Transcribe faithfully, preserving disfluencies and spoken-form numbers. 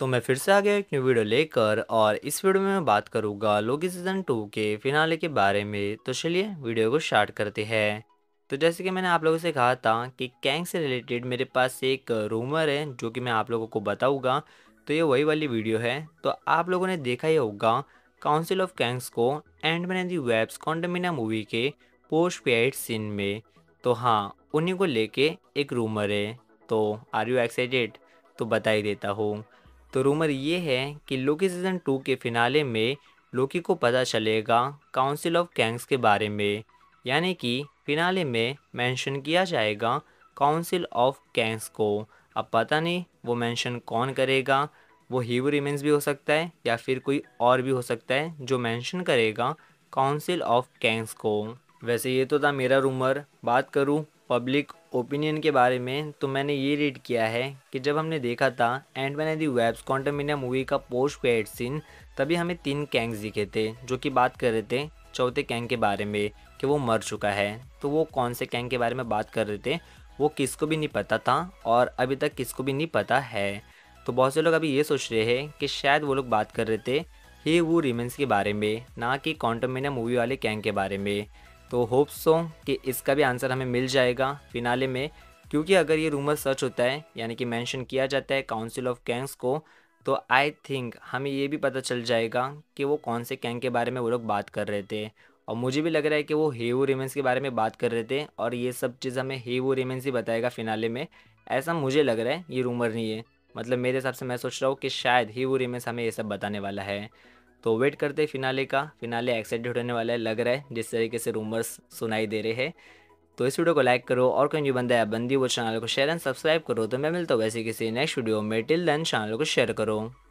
तो मैं फिर से आ गया एक न्यू वीडियो लेकर और इस वीडियो में मैं बात करूँगा लोकी सीज़न टू के फिनाले के बारे में। तो चलिए वीडियो को स्टार्ट करते हैं। तो जैसे कि मैंने आप लोगों से कहा था कि कैंग से रिलेटेड मेरे पास एक रूमर है जो कि मैं आप लोगों को बताऊँगा। तो ये वही वाली वीडियो है। तो आप लोगों ने देखा ही होगा काउंसिल ऑफ कैंग्स को एंटमैन एंड दी वेब्स क्वांटमिना मूवी के पोस्ट क्रेडिट सीन में। तो हाँ, उन्हीं को लेके एक रूमर है। तो आर यू एक्साइटेड? तो बता ही देता हूँ। तो रूमर ये है कि लोकी सीज़न टू के फिनाले में लोकी को पता चलेगा काउंसिल ऑफ कैंग्स के बारे में, यानी कि फिनाले में मेंशन किया जाएगा काउंसिल ऑफ कैंग्स को। अब पता नहीं वो मेंशन कौन करेगा, वो हीवो रिमेंस भी हो सकता है या फिर कोई और भी हो सकता है जो मेंशन करेगा काउंसिल ऑफ कैंग्स को। वैसे ये तो था मेरा रूमर। बात करूँ पब्लिक ओपिनियन के बारे में तो मैंने ये रीड किया है कि जब हमने देखा था एंटमैन एंड दी वेब्स क्वांटमिना मूवी का पोस्ट क्रेडिट सीन, तभी हमें तीन कैंग्स दिखे थे जो कि बात कर रहे थे चौथे कैंग के बारे में कि वो मर चुका है। तो वो कौन से कैंग के बारे में बात कर रहे थे वो किसको भी नहीं पता था और अभी तक किसको भी नहीं पता है। तो बहुत से लोग अभी ये सोच रहे हैं कि शायद वो लोग बात कर रहे थे ही वो रिमेंस के बारे में, ना कि क्वांटमिना मूवी वाले कैंग के बारे में। तो होप सो कि इसका भी आंसर हमें मिल जाएगा फिनाले में, क्योंकि अगर ये रूमर सच होता है यानी कि मेंशन किया जाता है काउंसिल ऑफ कैंग्स को, तो आई थिंक हमें ये भी पता चल जाएगा कि वो कौन से कैंग के बारे में वो लोग बात कर रहे थे। और मुझे भी लग रहा है कि वो हेवो रिमेंस के बारे में बात कर रहे थे और ये सब चीज़ हमें हेवो रिमेंस ही बताएगा फिनाले में। ऐसा मुझे लग रहा है, ये रूमर नहीं है। मतलब मेरे हिसाब से मैं सोच रहा हूँ कि शायद हेवो रिमेंस हमें ये सब बताने वाला है। तो वेट करते हैं फिनाले का। फिनाले एक्साइटेड होने वाला है लग रहा है जिस तरीके से रूमर्स सुनाई दे रहे हैं। तो इस वीडियो को लाइक करो और कोई न्यू बंदा है बंदी वो चैनल को शेयर एंड सब्सक्राइब करो। तो मैं मिलता हूँ वैसे किसी नेक्स्ट वीडियो में। टिल देन चैनल को शेयर करो।